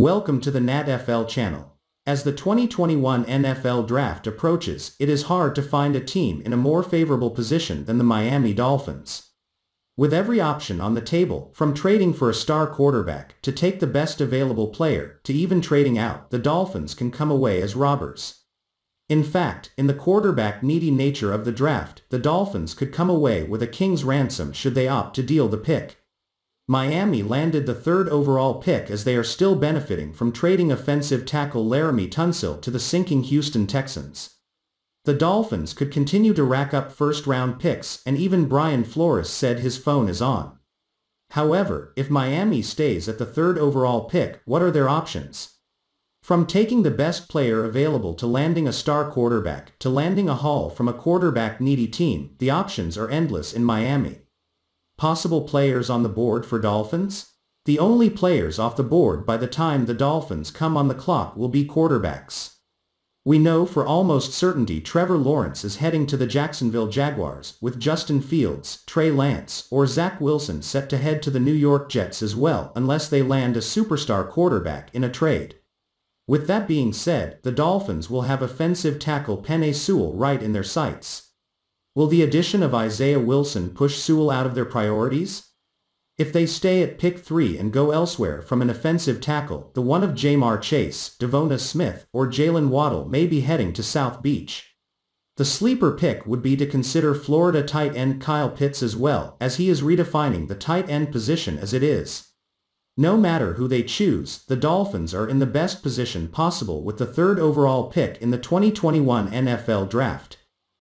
Welcome to the NatFL channel. As the 2021 NFL Draft approaches, it is hard to find a team in a more favorable position than the Miami Dolphins. With every option on the table, from trading for a star quarterback to take the best available player to even trading out, the Dolphins can come away as robbers. In fact, in the quarterback-needy nature of the draft, the Dolphins could come away with a king's ransom should they opt to deal the pick. Miami landed the third overall pick as they are still benefiting from trading offensive tackle Laremy Tunsil to the sinking Houston Texans. The Dolphins could continue to rack up first-round picks, and even Brian Flores said his phone is on. However, if Miami stays at the third overall pick, what are their options? From taking the best player available to landing a star quarterback to landing a haul from a quarterback-needy team, the options are endless in Miami. Possible players on the board for Dolphins? The only players off the board by the time the Dolphins come on the clock will be quarterbacks. We know for almost certainty Trevor Lawrence is heading to the Jacksonville Jaguars, with Justin Fields, Trey Lance, or Zach Wilson set to head to the New York Jets as well, unless they land a superstar quarterback in a trade. With that being said, the Dolphins will have offensive tackle Penei Sewell right in their sights. Will the addition of Isaiah Wilson push Sewell out of their priorities? If they stay at pick 3 and go elsewhere from an offensive tackle, the one of Jamar Chase, Devonta Smith, or Jalen Waddle may be heading to South Beach. The sleeper pick would be to consider Florida tight end Kyle Pitts as well, as he is redefining the tight end position as it is. No matter who they choose, the Dolphins are in the best position possible with the third overall pick in the 2021 NFL Draft.